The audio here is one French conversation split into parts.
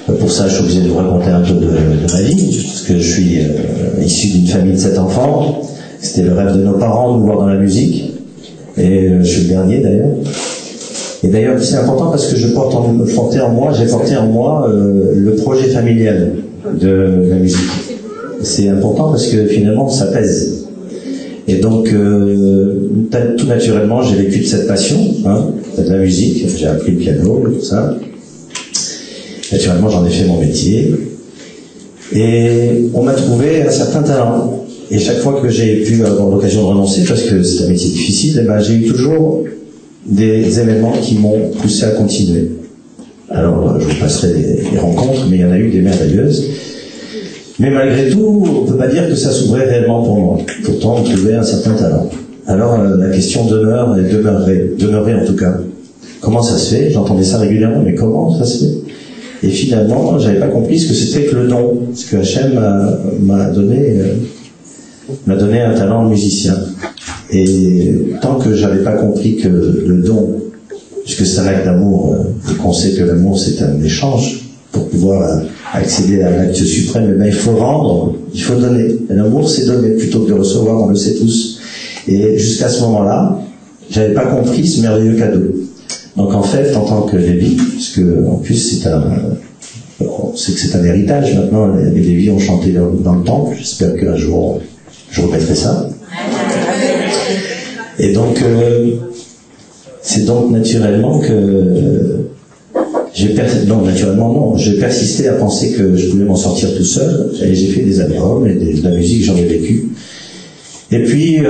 Pour ça, je suis obligé de vous raconter un peu de ma vie, parce que je suis issu d'une famille de 7 enfants. C'était le rêve de nos parents de nous voir dans la musique, et je suis le dernier d'ailleurs. Et d'ailleurs, c'est important parce que j'ai porté en moi le projet familial de la musique. C'est important parce que finalement, ça pèse. Et donc, tout naturellement, j'ai vécu de cette passion, de la musique. J'ai appris le piano, tout ça. Naturellement, j'en ai fait mon métier. Et on m'a trouvé un certain talent. Et chaque fois que j'ai pu avoir l'occasion de renoncer, parce que c'est un métier difficile, j'ai eu toujours des événements qui m'ont poussé à continuer. Alors, je vous passerai des rencontres, mais il y en a eu des merveilleuses. Mais malgré tout, on ne peut pas dire que ça s'ouvrait réellement pour moi. Pourtant, on trouvait un certain talent. Alors, la question demeure, et demeurait en tout cas. Comment ça se fait? J'entendais ça régulièrement, mais comment ça se fait? Et finalement, j'avais pas compris ce que c'était que le don. Parce que Hachem m'a donné un talent de musicien. Et tant que j'avais pas compris que le don, puisque c'est un acte d'amour, et qu'on sait que l'amour c'est un échange, pour pouvoir accéder à l'acte suprême, il faut rendre, il faut donner. Et l'amour c'est donner plutôt que de recevoir, on le sait tous. Et jusqu'à ce moment-là, j'avais pas compris ce merveilleux cadeau. Donc en fait, en tant que Lévi, puisque en plus on sait que c'est un héritage maintenant, les Lévis ont chanté dans le temple, j'espère qu'un jour je remettrai ça. Et donc, c'est donc naturellement que j'ai persisté à penser que je pouvais m'en sortir tout seul. Et j'ai fait des albums et de la musique, j'en ai vécu. Et puis,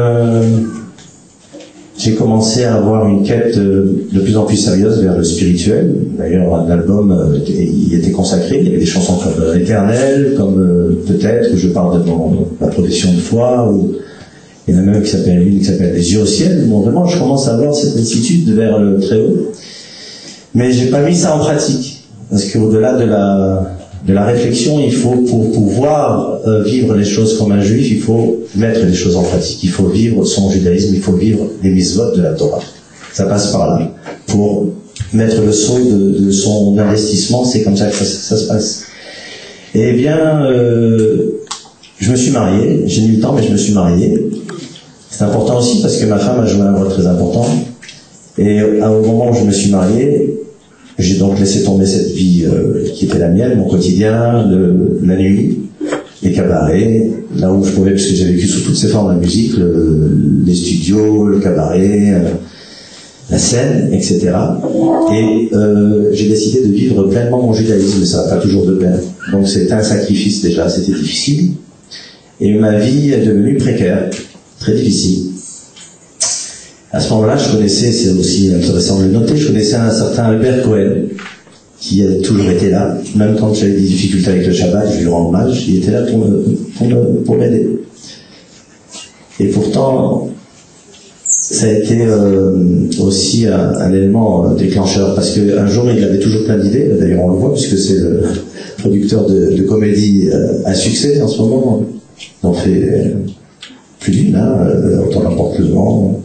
j'ai commencé à avoir une quête de plus en plus sérieuse vers le spirituel. D'ailleurs, un album y était consacré. Il y avait des chansons comme L'Éternel, comme peut-être où je parle de ma profession de foi, ou il y en a même une qui s'appelle Les yeux au ciel. Bon, vraiment, je commence à avoir cette lassitude vers le Très-Haut. Mais j'ai pas mis ça en pratique. Parce qu'au-delà de la réflexion, il faut, pour pouvoir vivre les choses comme un juif, il faut mettre les choses en pratique. Il faut vivre son judaïsme, il faut vivre les mitzvot de la Torah. Ça passe par là. Pour mettre le saut de son investissement, c'est comme ça que ça se passe. Eh bien, je me suis marié. J'ai mis le temps, mais je me suis marié. C'est important aussi parce que ma femme a joué un rôle très important. Et au moment où je me suis marié, j'ai donc laissé tomber cette vie qui était la mienne, mon quotidien, la nuit, les cabarets, là où je pouvais, parce que j'ai vécu sous toutes ces formes de musique, les studios, le cabaret, la scène, etc. Et j'ai décidé de vivre pleinement mon judaïsme, mais ça va pas toujours de pair. Donc c'était un sacrifice déjà, c'était difficile. Et ma vie est devenue précaire, très difficile. À ce moment-là, je connaissais, c'est aussi intéressant de le noter, je connaissais un certain Albert Cohen, qui a toujours été là, même quand j'avais des difficultés avec le Shabbat, je lui rends hommage, il était là pour m'aider. Et pourtant, ça a été aussi un élément déclencheur, parce qu'un jour, il avait toujours plein d'idées, d'ailleurs on le voit, puisque c'est le producteur de comédie à succès en ce moment, il en fait plus d'une, Autant n'importe le vent,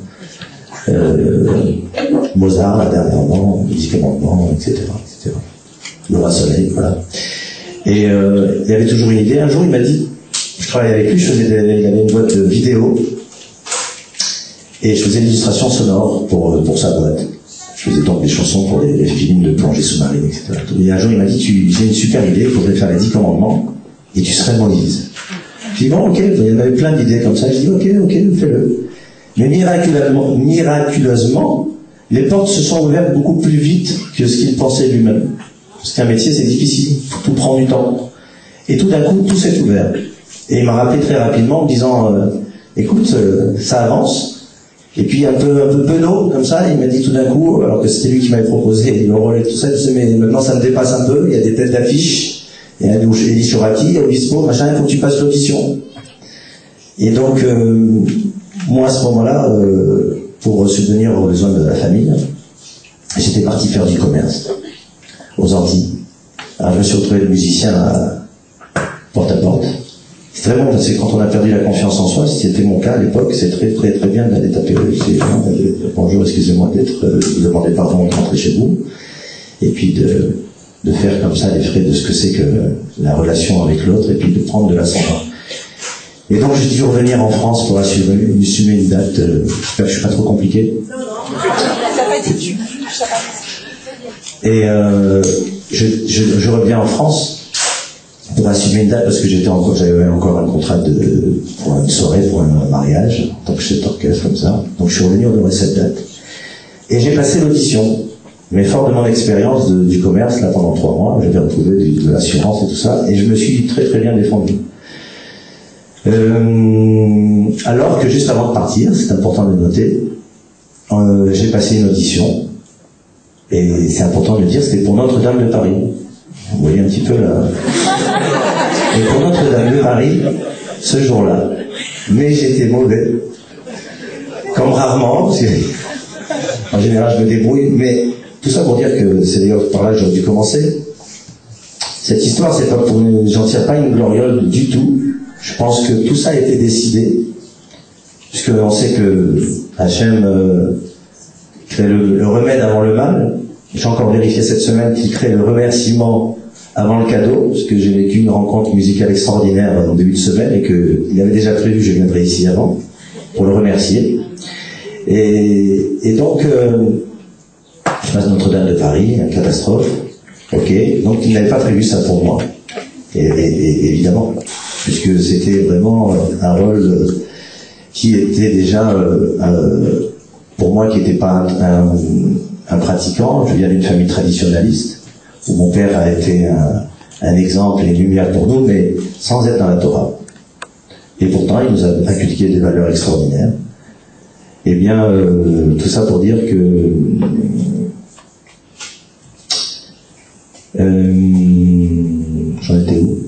Mozart, là, dernièrement, les 10 commandements, etc. Le Roi Soleil, voilà. Et il avait toujours une idée. Un jour, il m'a dit, je travaillais avec lui, il avait une boîte de vidéo, et je faisais l'illustration sonore pour sa boîte. Je faisais donc des chansons pour les films de plongée sous-marine, etc. Et un jour, il m'a dit, j'ai une super idée, il faudrait faire les 10 commandements, et tu serais Moïse. Je dis, bon, ok, il y en avait plein d'idées comme ça. Je dis, ok, fais-le. Mais miraculeusement, les portes se sont ouvertes beaucoup plus vite que ce qu'il pensait lui-même. Parce qu'un métier, c'est difficile, tout prend du temps. Et tout d'un coup, tout s'est ouvert. Et il m'a rappelé très rapidement en me disant, écoute, ça avance. Et puis un peu penaud, comme ça, il m'a dit tout d'un coup, alors que c'était lui qui m'avait proposé le rôle et tout ça, il disait, mais maintenant ça me dépasse un peu, il y a des têtes d'affiche, il y a Elie Chouraki, Obispo, machin, il faut que tu passes l'audition. Et donc, moi, à ce moment-là, pour subvenir aux besoins de la famille, j'étais parti faire du commerce aux Antilles. Alors, je me suis retrouvé musicien porte à porte. C'est très bon, parce que quand on a perdu la confiance en soi, c'était mon cas à l'époque, c'est très bien d'aller taper les gens, bonjour, excusez-moi d'être, de demander pardon de rentrer chez vous, et puis de faire comme ça les frais de ce que c'est que la relation avec l'autre et puis de prendre de l'ascendant. Et donc j'ai dû revenir en France pour assumer une date, j'espère que je suis pas trop compliqué. Non, ça n'a pas été du Et je reviens en France pour assumer une date parce que j'avais encore un contrat pour une soirée, pour un mariage, en tant que chef d'orchestre comme ça. Donc je suis revenu honorer cette date. Et j'ai passé l'audition. Mais fort de mon expérience du commerce, là, pendant 3 mois, j'avais retrouvé de l'assurance et tout ça, et je me suis très très bien défendu. Alors que juste avant de partir, c'est important de le noter, j'ai passé une audition, et c'est important de le dire, c'était pour Notre-Dame de Paris. Vous voyez un petit peu là. Et pour Notre-Dame de Paris, ce jour-là, mais j'étais mauvais, comme rarement, parce que en général je me débrouille, mais tout ça pour dire que c'est d'ailleurs par là que j'aurais dû commencer. Cette histoire, c'est pas pour j'en tire pas une gloriole du tout. Je pense que tout ça a été décidé, puisque on sait que Hachem crée le remède avant le mal. J'ai encore vérifié cette semaine qu'il crée le remerciement avant le cadeau, parce que j'ai vécu une rencontre musicale extraordinaire en début de semaine et qu'il avait déjà prévu que je viendrais ici avant pour le remercier. Et donc je passe Notre-Dame de Paris, une catastrophe. Ok, donc il n'avait pas prévu ça pour moi. Et évidemment, puisque c'était vraiment un rôle qui était déjà, pour moi, qui n'était pas un pratiquant. Je viens d'une famille traditionnaliste, où mon père a été un exemple et une lumière pour nous, mais sans être dans la Torah. Et pourtant, il nous a inculqué des valeurs extraordinaires. Eh bien, tout ça pour dire que j'en étais où?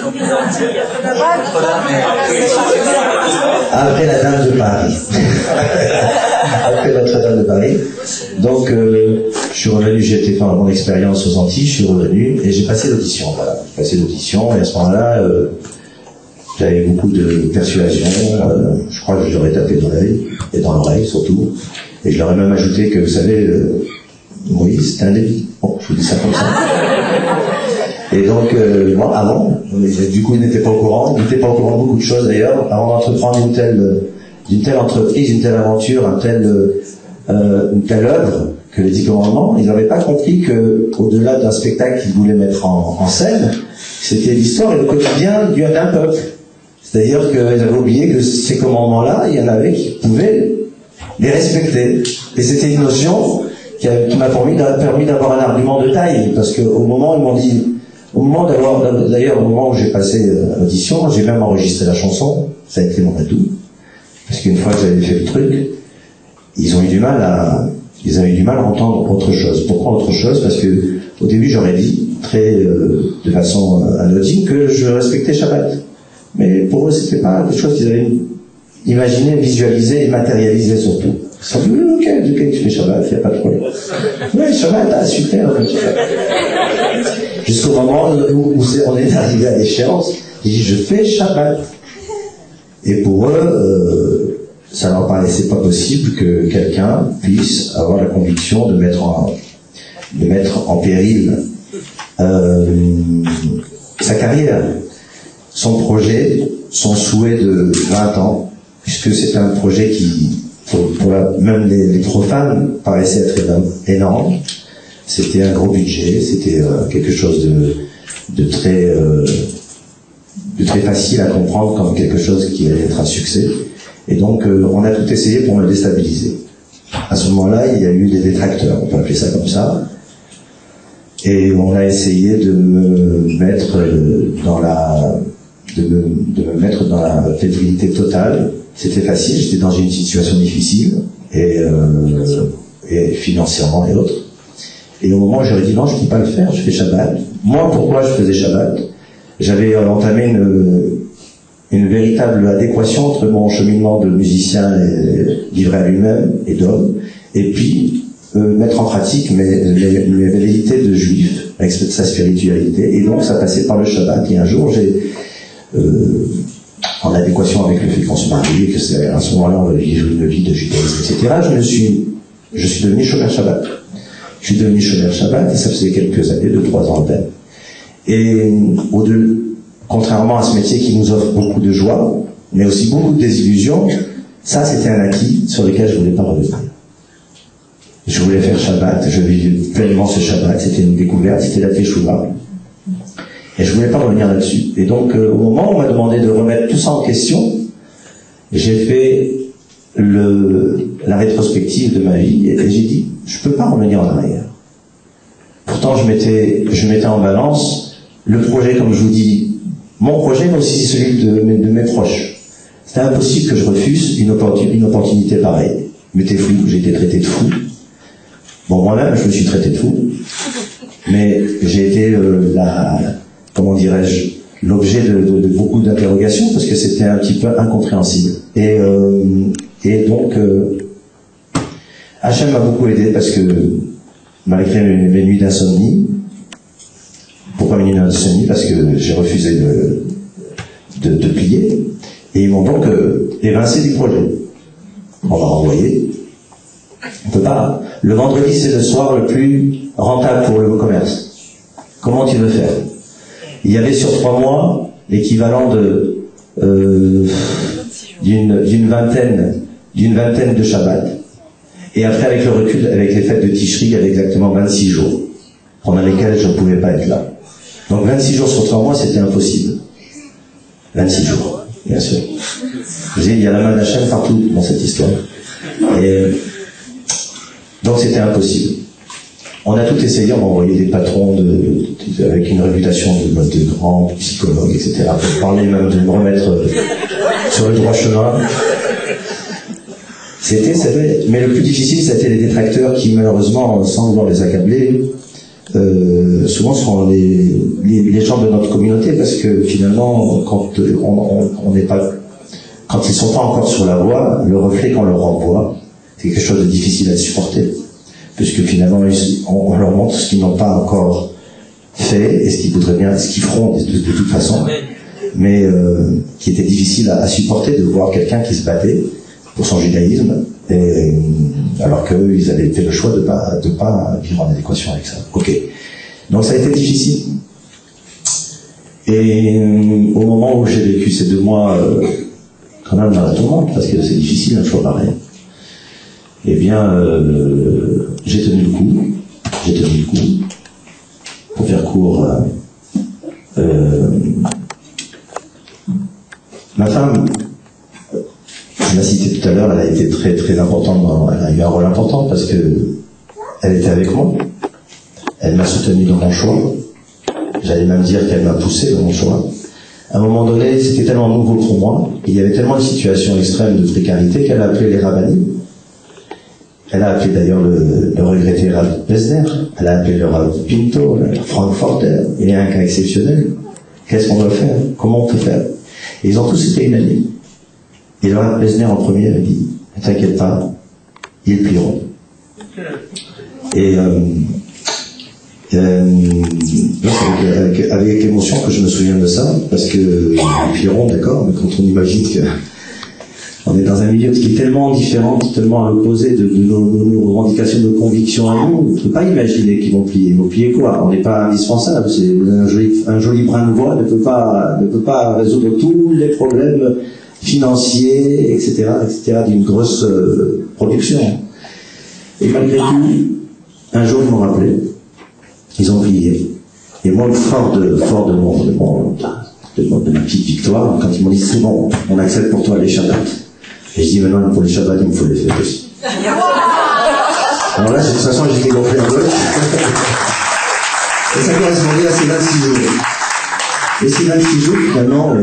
Après la Dame de Paris. Après Notre-Dame de Paris. Donc, je suis revenu, j'ai été faire mon expérience aux Antilles, je suis revenu et j'ai passé l'audition. Voilà, j'ai passé l'audition et à ce moment-là, j'avais beaucoup de persuasion. Je crois que je leur ai tapé dans l'œil et dans l'oreille surtout. Et je leur ai même ajouté que, vous savez, Moïse, c'était un débit. Bon, je vous dis ça comme ça. Et donc, moi, avant, du coup, il n'était pas au courant. Il n'était pas au courant de beaucoup de choses d'ailleurs. Avant d'entreprendre une telle entreprise, une telle aventure, une telle œuvre que les 10 commandements, ils n'avaient pas compris que, au-delà d'un spectacle qu'ils voulaient mettre en scène, c'était l'histoire et le quotidien d'un peuple. C'est-à-dire qu'ils avaient oublié que ces commandements-là, il y en avait qui pouvaient les respecter. Et c'était une notion qui m'a permis d'avoir un argument de taille, parce qu'au moment où ils m'ont dit, au moment où j'ai passé l'audition, j'ai même enregistré la chanson, ça a été mon atout, parce qu'une fois que j'avais fait le truc, ils ont eu du mal à entendre autre chose. Pourquoi autre chose? Parce que au début j'aurais dit de façon anodine que je respectais Shabbat, mais pour eux c'était pas quelque chose qu'ils avaient imaginé, visualisé et matérialisé surtout. Ils se sont dit, ok, tu fais Shabbat, il n'y a pas de problème. Oui, Shabbat, super. Jusqu'au moment où on est arrivé à l'échéance, j'ai dit, je fais Shabbat. Et pour eux, ça leur paraissait pas possible que quelqu'un puisse avoir la conviction de mettre en péril sa carrière, son projet, son souhait de 20 ans, puisque c'est un projet qui, même les profanes, paraissait être énorme. C'était un gros budget, c'était quelque chose de très facile à comprendre comme quelque chose qui allait être un succès. Et donc on a tout essayé pour me déstabiliser. À ce moment-là, il y a eu des détracteurs, on peut appeler ça comme ça. Et on a essayé de me mettre dans la fébrilité totale. C'était facile, j'étais dans une situation difficile, et financièrement et autres. Et au moment où j'aurais dit non, je ne peux pas le faire, je fais Shabbat. Moi, pourquoi je faisais Shabbat? J'avais entamé une véritable adéquation entre mon cheminement de musicien livré à lui-même et d'homme, et puis mettre en pratique mes velléités de juif avec sa spiritualité. Et donc ça passait par le Shabbat. Et un jour, en adéquation avec le fait qu'on se marie, et que c'est à ce moment-là on va vivre une vie de judaïsme, etc., je suis devenu chômeur Shabbat. Je suis devenu chômeur Shabbat, et ça faisait quelques années, 2-3 ans à peine. Et contrairement à ce métier qui nous offre beaucoup de joie, mais aussi beaucoup de désillusions, ça c'était un acquis sur lequel je ne voulais pas revenir. Je voulais faire Shabbat, je vivais pleinement ce Shabbat, c'était une découverte, c'était la Teshuvah. Et je ne voulais pas revenir là-dessus. Et donc, au moment où on m'a demandé de remettre tout ça en question, j'ai fait la rétrospective de ma vie, et j'ai dit, je ne peux pas revenir en arrière. Pourtant, je mettais en balance le projet, comme je vous dis, mon projet, mais aussi celui de mes proches. C'était impossible que je refuse une opportunité pareille. Mais t'es fou, j'ai été traité de fou. Bon, moi-même, je me suis traité de fou. Mais j'ai été comment dirais-je, l'objet de beaucoup d'interrogations, parce que c'était un petit peu incompréhensible. Et donc, Hachem m'a beaucoup aidé, parce que malgré mes nuits d'insomnie, pourquoi mes nuits d'insomnie? Parce que j'ai refusé de plier, et ils m'ont donc évincé du projet. On m'a renvoyé. On peut pas. Le vendredi, c'est le soir le plus rentable pour le commerce. Comment tu veux faire? Il y avait sur 3 mois l'équivalent d'une vingtaine de Shabbat. Et après, avec le recul, avec les fêtes de Tishri, il y avait exactement 26 jours pendant lesquels je ne pouvais pas être là. Donc 26 jours sur 3 mois, c'était impossible. 26 jours, bien sûr. Il y a la main d'Hachem partout dans cette histoire. Et donc c'était impossible. On a tout essayé, on m'a envoyé des patrons avec une réputation de grands psychologues, etc. pour parler même de me remettre sur le droit chemin. C'est vrai. Mais le plus difficile, c'était les détracteurs qui, malheureusement, sans vouloir les accabler, souvent sont les gens de notre communauté, parce que finalement, quand ils sont pas encore sur la voie, le reflet qu'on leur renvoie, c'est quelque chose de difficile à supporter. Puisque finalement, on leur montre ce qu'ils n'ont pas encore fait, et ce qu'ils voudraient bien, ce qu'ils feront de toute façon, mais qui était difficile à supporter de voir quelqu'un qui se battait pour son judaïsme, alors qu'eux, ils avaient fait le choix de pas vivre en adéquation avec ça. Ok. Donc ça a été difficile. Et au moment où j'ai vécu ces 2 mois, quand même dans la tourmente, parce que c'est difficile un choix pareil, eh bien, j'ai tenu le coup. Pour faire court, ma femme, je l'ai cité tout à l'heure, elle a été très très importante, elle a eu un rôle important parce que elle était avec moi, elle m'a soutenu dans mon choix, j'allais même dire qu'elle m'a poussé dans mon choix. À un moment donné, c'était tellement nouveau pour moi, il y avait tellement de situations extrêmes de précarité qu'elle a appelé les rabbinim. Elle a appelé d'ailleurs le regretté Rav Pesner, elle a appelé le Rav Pinto, le Frankfurter. Il y a un cas exceptionnel. Qu'est-ce qu'on doit faire? Comment on peut faire? Et ils ont tous été unanimes. Et le Rav Pesner en premier a dit, ne t'inquiète pas, ils plieront. Et avec émotion que je me souviens de ça, parce que ils plieront, d'accord, mais quand on imagine que on est dans un milieu qui est tellement différent, tellement à l'opposé de nos revendications, de nos convictions à nous, on ne peut pas imaginer qu'ils vont plier. Ils vont plier quoi? On n'est pas indispensable. C'est un joli brin de bois ne peut pas résoudre tous les problèmes financiers, etc., d'une grosse production. Et malgré tout, un jour ils m'ont rappelé, ils ont prié. Et moi, fort de ma petite victoire, quand ils m'ont dit c'est bon, on accepte pour toi les Shabbats. Et je dis maintenant pour les Shabbats, il me faut les fêtes aussi. Alors là, de toute façon, j'ai dégonflé un peu. Et ça correspondait à ces 26 jours. Et ces 26 jours, finalement,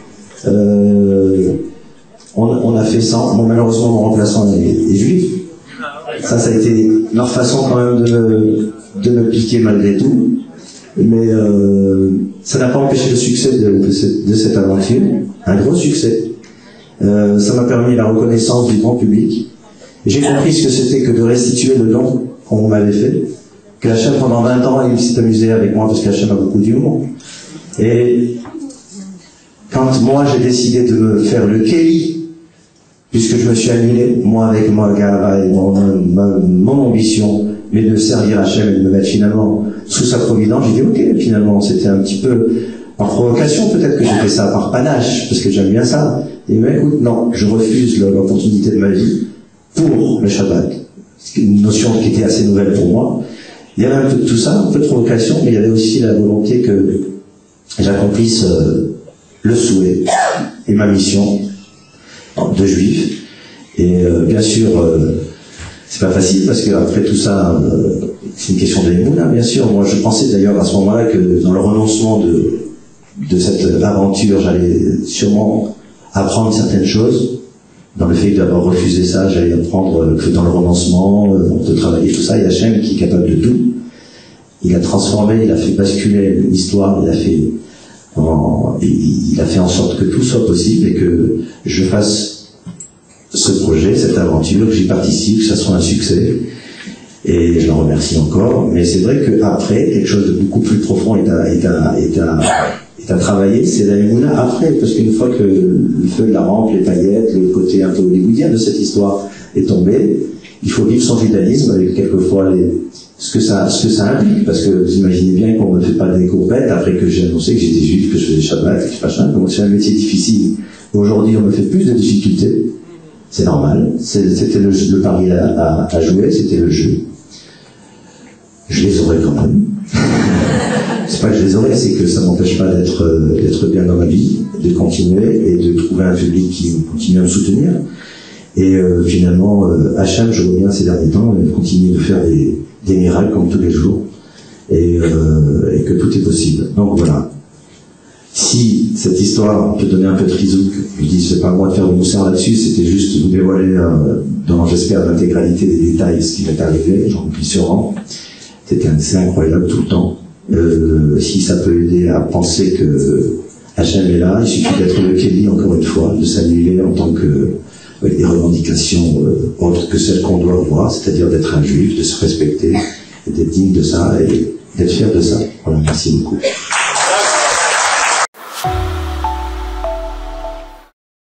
on a fait ça. Bon, malheureusement, mon remplaçant est juif. Ça a été leur façon quand même de me piquer malgré tout. Mais ça n'a pas empêché le succès de cette aventure, un gros succès. Ça m'a permis la reconnaissance du grand public. J'ai compris ce que c'était que de restituer le don qu'on m'avait fait. Que Hachem, pendant 20 ans, il s'est amusé avec moi parce qu'Hachem a beaucoup d'humour. Et quand moi j'ai décidé de me faire le Kéli, puisque je me suis annulé, moi avec ma gava et mon ambition, mais de servir Hachem et de me mettre finalement sous sa providence, j'ai dit ok, finalement c'était un petit peu par provocation, peut-être que j'ai fait ça par panache, parce que j'aime bien ça. Et mais écoute, non, je refuse l'opportunité de ma vie pour le Shabbat. C'est une notion qui était assez nouvelle pour moi. Il y avait un peu de tout ça, un peu de provocation, mais il y avait aussi la volonté que j'accomplisse le souhait et ma mission de juif. Et bien sûr, c'est pas facile parce qu'après tout ça, c'est une question de l'émouna, bien sûr. Moi, je pensais d'ailleurs à ce moment-là que dans le renoncement de cette aventure, j'allais sûrement apprendre certaines choses. Dans le fait d'avoir refusé ça, j'allais apprendre que dans le renoncement, de travailler tout ça, il y a Hachem qui est capable de tout. Il a transformé, il a fait basculer l'histoire, il a fait en sorte que tout soit possible et que je fasse ce projet, cette aventure, que j'y participe, que ça soit un succès. Et je l'en remercie encore. Mais c'est vrai qu'après, quelque chose de beaucoup plus profond est à travailler, c'est la émouna après, parce qu'une fois que le feu de la rampe, les paillettes, le côté un peu hollywoodien de cette histoire est tombé, il faut vivre son judaïsme avec quelquefois ce que ça implique, parce que vous imaginez bien qu'on ne fait pas des courbettes après que j'ai annoncé que j'étais juif, que je faisais Shabbat, que machin, donc c'est un métier difficile. Aujourd'hui, on me fait plus de difficultés, c'est normal, c'était le pari à jouer, c'était le jeu. Je les aurais quand même. C'est pas que je les aurais, c'est que ça m'empêche pas d'être bien dans ma vie, de continuer et de trouver un public qui continue à me soutenir. Et finalement, Hachem, je vois bien ces derniers temps, continue de faire des miracles comme tous les jours, et que tout est possible. Donc voilà. Si cette histoire peut donner un peu de rizouk, je dis c'est pas à moi de faire le moussard là-dessus, c'était juste vous dévoiler dans, j'espère, l'intégralité des détails ce qui m'est arrivé, j'en suis sûrement. C'est incroyable tout le temps. Si ça peut aider à penser que Hachem est là, il suffit d'être le Kéli, encore une fois, de s'annuler en tant que des revendications autres que celles qu'on doit avoir, c'est-à-dire d'être un juif, de se respecter, d'être digne de ça et d'être fier de ça. Voilà, merci beaucoup.